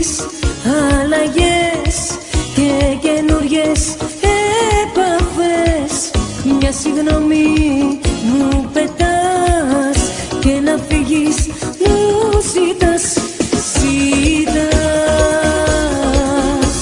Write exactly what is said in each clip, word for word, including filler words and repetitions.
φύγεις, αλλαγές και καινούριες επαφές. Μια συγγνώμη μου πετάς και να φύγεις μου ζητάς. Ζητάς,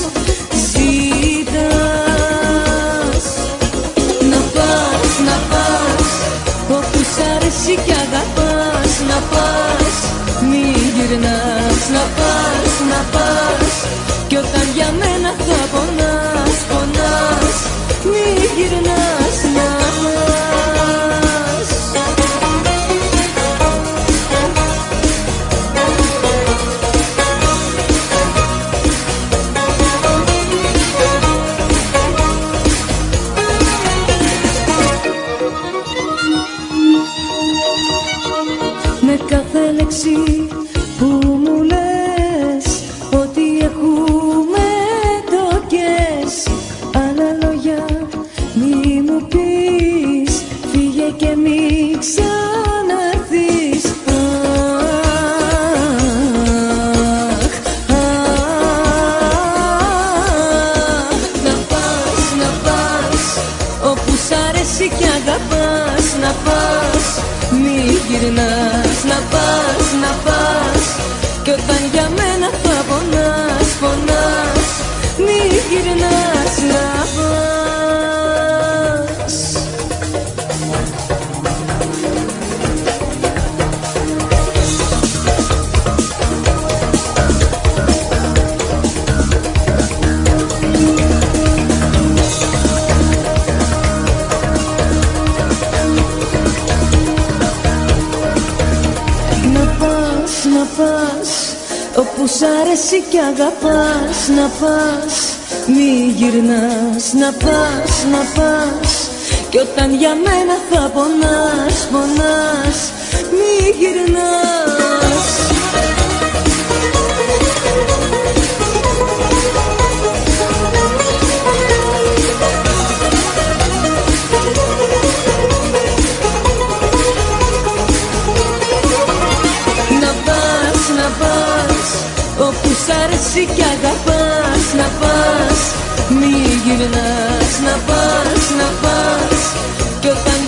ζητάς να πας, να πας όπου σ' αρέσει κι αγαπάς. Να πας, μη γυρνάς. Να πας, να πας κι όταν για μένα θα πονάς, πονάς, μη γυρνάς. Να πας. Με κάθε λέξη που μου λες ότι έχουμε τοκές, άλλα λόγια μη μου πεις, φύγε και μη ξαναρθείς. Αχ, αχ, να πας, να πας όπου σ' αρέσει κι αγαπάς. Να πας, μη γυρνάς. Να πας, να πας κι όταν για μένα θα πονάς, πονάς, μη γυρνάς. Να πας. Να πας όπου σ' αρέσει κι αγαπάς. Να πας, μη γυρνάς. Να πας, να πας κι όταν για μένα θα πονάς, πονάς, μη γυρνάς. Να πας όπου σ' αρέσει κι αγαπάς. Να πας, μη γυρνάς. Να πας, να πας κι όταν